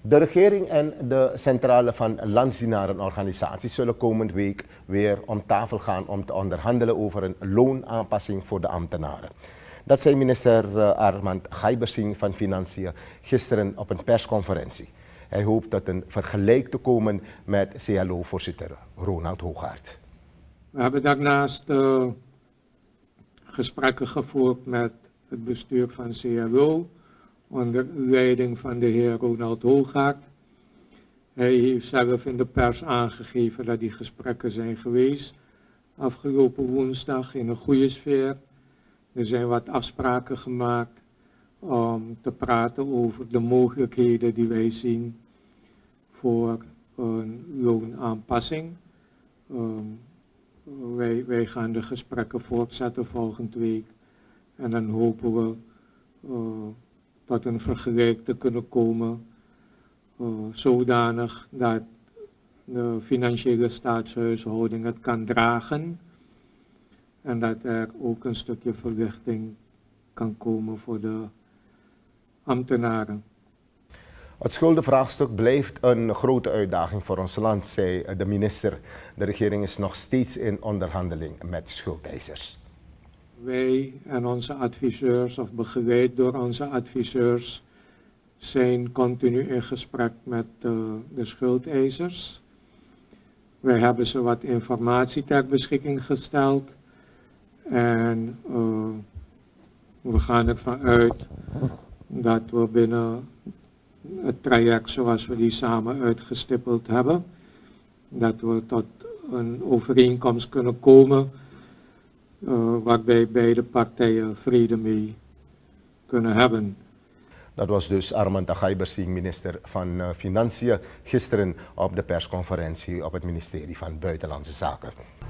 De regering en de centrale van landsdienarenorganisaties zullen komende week weer om tafel gaan om te onderhandelen over een loonaanpassing voor de ambtenaren. Dat zei minister Armand Geibersing van Financiën gisteren op een persconferentie. Hij hoopt tot een vergelijk te komen met CLO-voorzitter Ronald Hoogaert. We hebben daarnaast gesprekken gevoerd met het bestuur van CLO onder leiding van de heer Ronald Hoogaert. Hij heeft zelf in de pers aangegeven dat die gesprekken zijn geweest afgelopen woensdag in een goede sfeer. Er zijn wat afspraken gemaakt om te praten over de mogelijkheden die wij zien voor een loonaanpassing. Wij gaan de gesprekken voortzetten volgende week en dan hopen we tot een vergelijk te kunnen komen zodanig dat de financiële staatshuishouding het kan dragen en dat er ook een stukje verlichting kan komen voor de ambtenaren. Het schuldenvraagstuk blijft een grote uitdaging voor ons land, zei de minister. De regering is nog steeds in onderhandeling met schuldeisers. Wij en onze adviseurs, of begeleid door onze adviseurs, zijn continu in gesprek met de schuldeisers. Wij hebben ze wat informatie ter beschikking gesteld en we gaan ervan uit dat we binnen het traject zoals we die samen uitgestippeld hebben, dat we tot een overeenkomst kunnen komen waarbij beide partijen vrede mee kunnen hebben. Dat was dus Armand Geibersing, minister van Financiën, gisteren op de persconferentie op het ministerie van Buitenlandse Zaken.